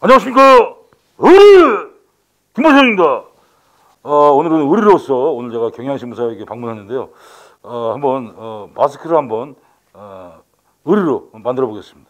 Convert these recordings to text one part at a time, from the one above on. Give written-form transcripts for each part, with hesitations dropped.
안녕하십니까. 의리 김보성입니다. 오늘은 의리로서 오늘 제가 경향신문사에게 방문했는데요. 한번 마스크를 한번 의리로 만들어 보겠습니다.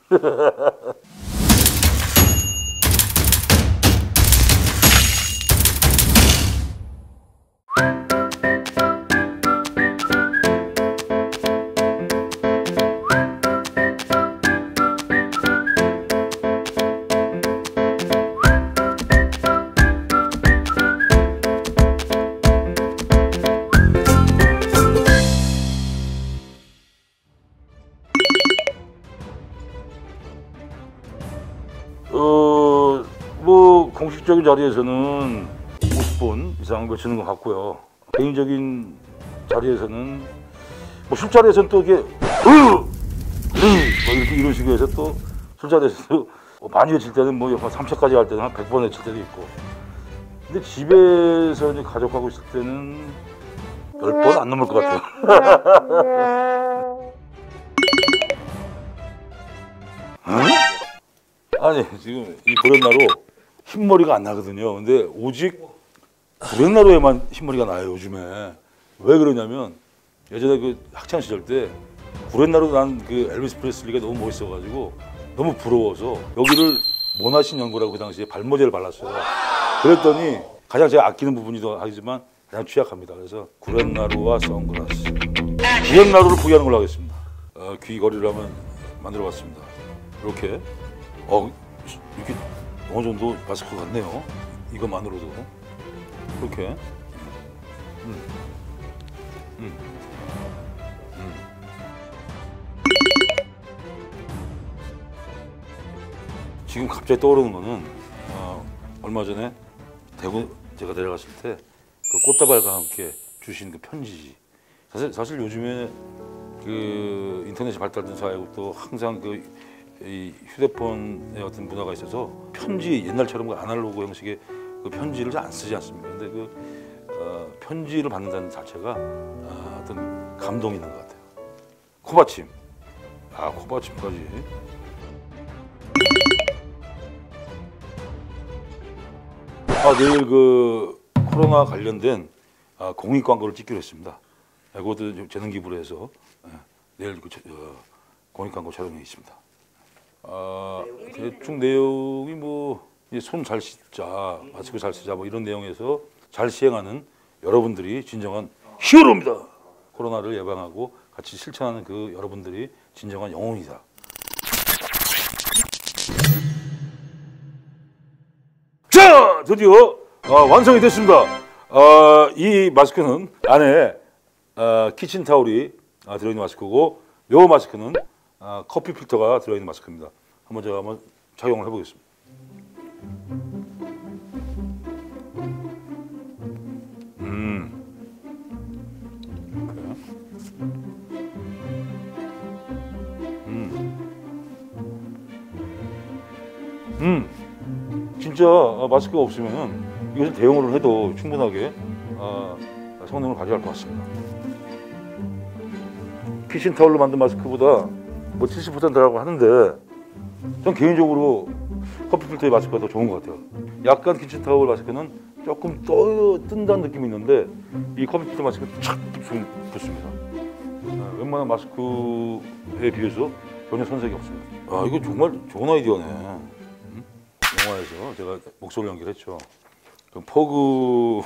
뭐 공식적인 자리에서는 50분 이상 외치는 것 같고요. 개인적인 자리에서는 뭐 술자리에서는 또 이게 뭐 이렇게 이런 식으로 해서 또 술자리에서도 많이 외칠 때는 뭐 3차까지 할 때는 한 100번 외칠 때도 있고. 근데 집에서 이제 가족하고 있을 때는 10번 안 넘을 것 같아요. 아니 지금 이 고렛나루 흰머리가 안 나거든요. 근데 오직 고렛나루에만 흰머리가 나요 요즘에. 왜 그러냐면 예전에 그 학창 시절 때 고렛나루 난 그 엘비스 프레슬리가 너무 멋있어가지고 너무 부러워서 여기를 모나신 연고라고 그 당시에 발모제를 발랐어요. 그랬더니 가장 제가 아끼는 부분이기도 하지만 가장 취약합니다. 그래서 고렛나루와 선글라스, 고렛나루를 구비하는 걸로 하겠습니다. 귀걸이를 한번 만들어봤습니다. 이렇게. 이렇게 어느 정도 마스크 같네요. 이것만으로도 이렇게. 지금 갑자기 떠오르는 거는 얼마 전에 대구 제가 내려갔을 때 그 꽃다발과 함께 주신 그 편지. 사실 요즘에 그 인터넷이 발달된 사회고 또 항상 이 휴대폰의 어떤 문화가 있어서 편지 옛날처럼 그 아날로그 형식의 그 편지를 잘 안 쓰지 않습니까? 근데 그 편지를 받는다는 자체가 어떤 감동이 있는 것 같아요. 코받침, 코받침까지. 내일 그 코로나 관련된 공익 광고를 찍기로 했습니다. 그것도 재능 기부를 해서 내일 그 공익 광고 촬영이 있습니다. 대충 내용이 뭐 손 잘 씻자, 마스크 잘 쓰자 뭐 이런 내용에서 잘 시행하는 여러분들이 진정한 히어로입니다. 코로나를 예방하고 같이 실천하는 그 여러분들이 진정한 영웅이다. 자, 드디어 완성이 됐습니다. 이 마스크는 안에 키친타올이 들어있는 마스크고, 요 마스크는 커피 필터가 들어있는 마스크입니다. 제가 한번 착용을 해보겠습니다. 진짜 마스크가 없으면 이것을 대용으로 해도 충분하게 성능을 발휘할 것 같습니다. 키친타올로 만든 마스크보다 뭐 70%라고 하는데 전 개인적으로 커피 필터의 마스크가 더 좋은 것 같아요. 약간 키친타올 마스크는 조금 뜬다는 느낌이 있는데 이 커피 필터 마스크는 착 붙습니다. 웬만한 마스크에 비해서 전혀 손색이 없습니다. 이거 정말 좋은 아이디어네. 영화에서 제가 목소리 연기를 했죠. 그럼 포그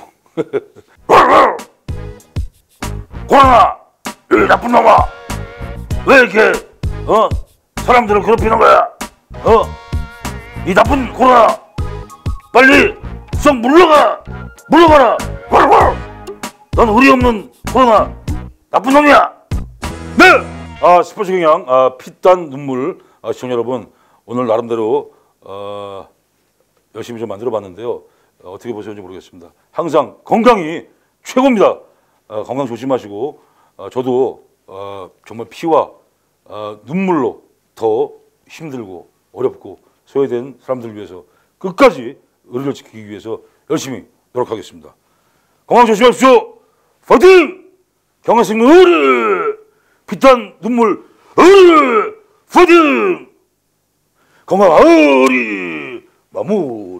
코로나! 이 나쁜 놈아! 왜 이렇게 사람들을 괴롭히는 거야? 이 나쁜 코로나! 빨리 썩 물러가라! 넌 의리 없는 코로나 나쁜 놈이야! 네! 스포츠 경향 피땀 눈물 시청자 여러분, 오늘 나름대로 열심히 좀 만들어 봤는데요. 어떻게 보셨는지 모르겠습니다. 항상 건강이 최고입니다. 건강 조심하시고 저도 정말 피와 눈물로 더 힘들고 어렵고 소외된 사람들을 위해서 끝까지 의리를 지키기 위해서 열심히 노력하겠습니다. 건강 조심하십시오. 파이팅! 경화생명 의리! 피땀 눈물 의리! 파이팅! 건강 의리! 너무